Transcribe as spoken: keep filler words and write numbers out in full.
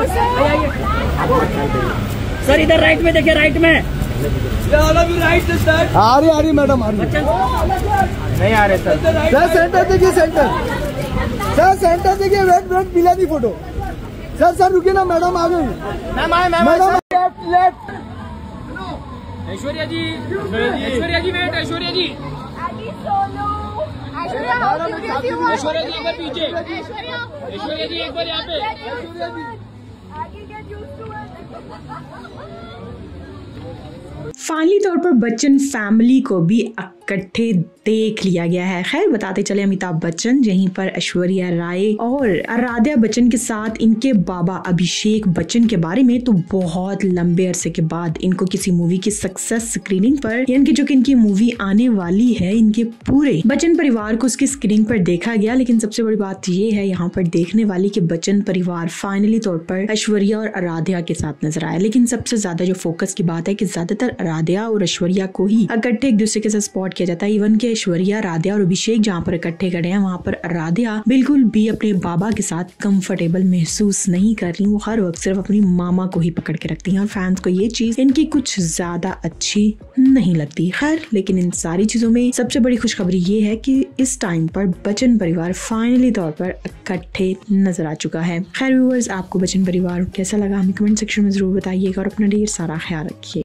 Sir इधर right में देखिए, राइट में। आ रही आ रही मैडम, आ रही नहीं आ रहे सर। सर सेंटर देखिए, सेंटर सर सेंटर देखिए। वेट वेट मिला नहीं फोटो। सर सर रुकिए ना, मैडम आ गई। Madam left left. Aishwarya ji, Aishwarya ji wait, Aishwarya ji, Aishwarya ji एक बार पीछे, ऐश्वर्या जी एक बार यहाँ पे। फाइनली तौर पर बच्चन फैमिली को भी इकट्ठे देख लिया गया है। खैर बताते चले अमिताभ बच्चन, यहीं पर ऐश्वर्या राय और आराध्या बच्चन के साथ इनके बाबा अभिषेक बच्चन के बारे में तो बहुत लंबे अरसे के बाद इनको किसी मूवी की सक्सेस स्क्रीनिंग पर, यानी कि जो कि इनकी मूवी आने वाली है, इनके पूरे बच्चन परिवार को उसकी स्क्रीनिंग पर देखा गया। लेकिन सबसे बड़ी बात ये है यहाँ पर देखने वाली कि बच्चन परिवार फाइनली तौर पर ऐश्वर्या और आराध्या के साथ नजर आया। लेकिन सबसे ज्यादा जो फोकस की बात है कि ज्यादातर आराध्या और ऐश्वर्या को ही इकट्ठे एक दूसरे के साथ स्पॉट किया जाता है। इवन के ऐश्वर्या, राध्या और अभिषेक जहाँ पर इकट्ठे खड़े हैं, वहाँ पर राध्या बिल्कुल भी अपने बाबा के साथ कंफर्टेबल महसूस नहीं कर रही। वो हर वक्त सिर्फ अपनी मामा को ही पकड़ के रखती हैं और फैंस को ये चीज इनकी कुछ ज्यादा अच्छी नहीं लगती। खैर लेकिन इन सारी चीजों में सबसे बड़ी खुशखबरी ये है कि इस टाइम पर बच्चन परिवार फाइनली तौर पर इकट्ठे नजर आ चुका है। खैर व्यूअर्स, आपको बच्चन परिवार कैसा लगा हमें कमेंट सेक्शन में जरूर बताइएगा और अपना ढेर सारा ख्याल रखिए।